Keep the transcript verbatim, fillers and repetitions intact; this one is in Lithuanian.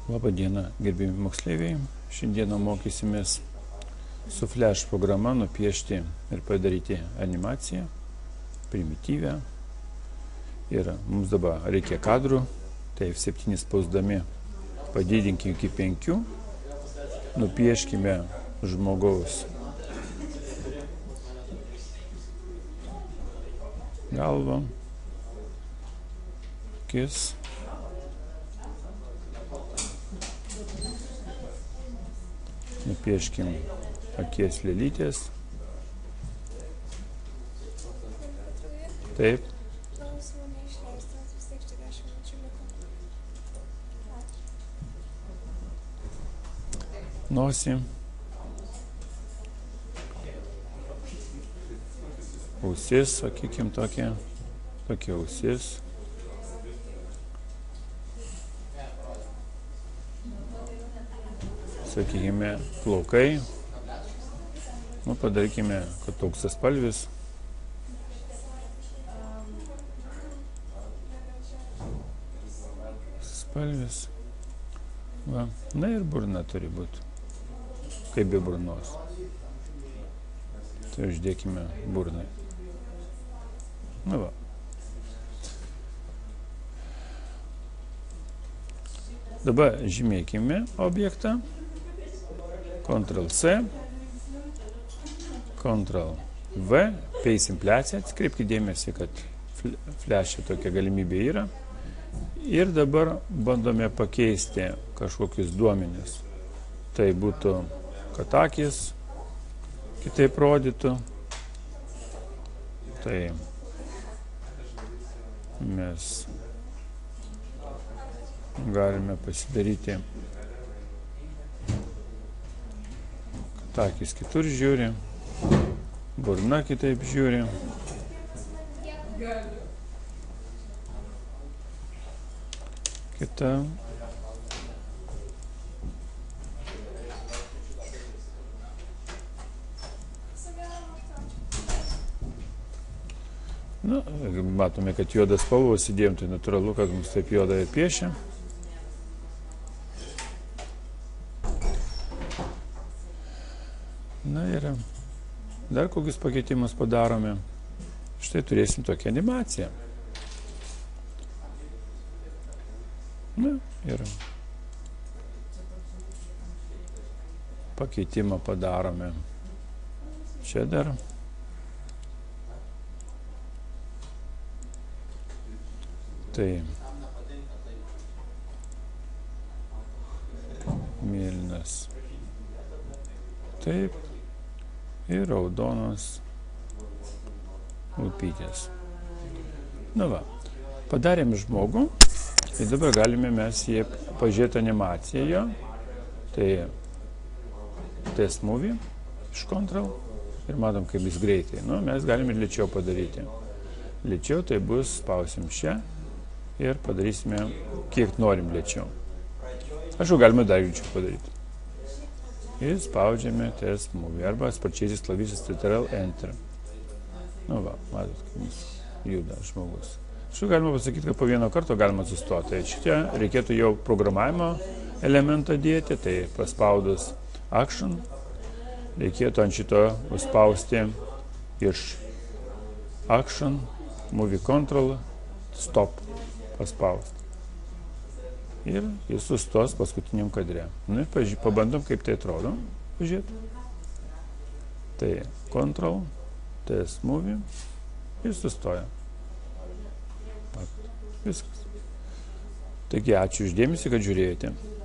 Labą dieną, gerbimi moksleiviai. Šiandieną mokysimės su Flash programa nupiešti ir padaryti animaciją, primityvę. Ir mums dabar reikia kadrų, tai F septyni spausdami padidinkime iki penkių, nupieškime žmogaus galvą, akis, nupieškim akies lėlytės. Taip. Nosį. Ausis, sakykim, tokia. Tokia ausis. Sakykime, plaukai. Nu, padarykime, kad toks spalvis. Spalvis. Va. Na ir burna turi būti. Kaip be burnos. Tai uždėkime burnai. Na va. Dabar žymėkime objektą. Ctrl C, Ctrl V, peisim plėsę, atkreipkite dėmesį, kad flešė tokia galimybė yra. Ir dabar bandome pakeisti kažkokius duomenis. Tai būtų, kad akis kitaip rodytų. Tai mes galime pasidaryti, akis kitur žiūri, burna kitaip žiūri. Kita. Na, matome, kad juodas spalvos įdėjom, tai natūralu, kad mums taip juoda ir piešia. Na ir dar kokius pakeitimus padarome. Štai turėsim tokią animaciją. Na ir pakeitimą padarome. Čia dar. Tai mėlynas. Taip. Ir raudonos lūpytės. Na va, padarėm žmogų ir dabar galime mes jį pažiūrėti animaciją jo. Tai test movie iš Ctrl ir matom, kaip jis greitai. Nu, mes galime ir lėčiau padaryti. Lėčiau tai bus, spausim šią ir padarysime, kiek norim lėčiau. Aš jau galime dar greičiau padaryti. Ir spaudžiame test movie arba sparčiaisiais klavišais Ctrl Enter. Nu va, matot, kaip jis juda žmogus. Šiuo galima pasakyti, kad po vieno karto galima sustoti. Tai šitie reikėtų jau programavimo elementą dėti, tai paspaudus Action reikėtų ant šito spausti iš Action, Movie Control, Stop paspausti. Ir jis sustos paskutiniam kadre. Nu, pabandom, kaip tai atrodo. Pažiūrėt. Tai Ctrl, test movie ir sustoja. Viskas. Taigi, ačiū uždėmesį, kad žiūrėjote.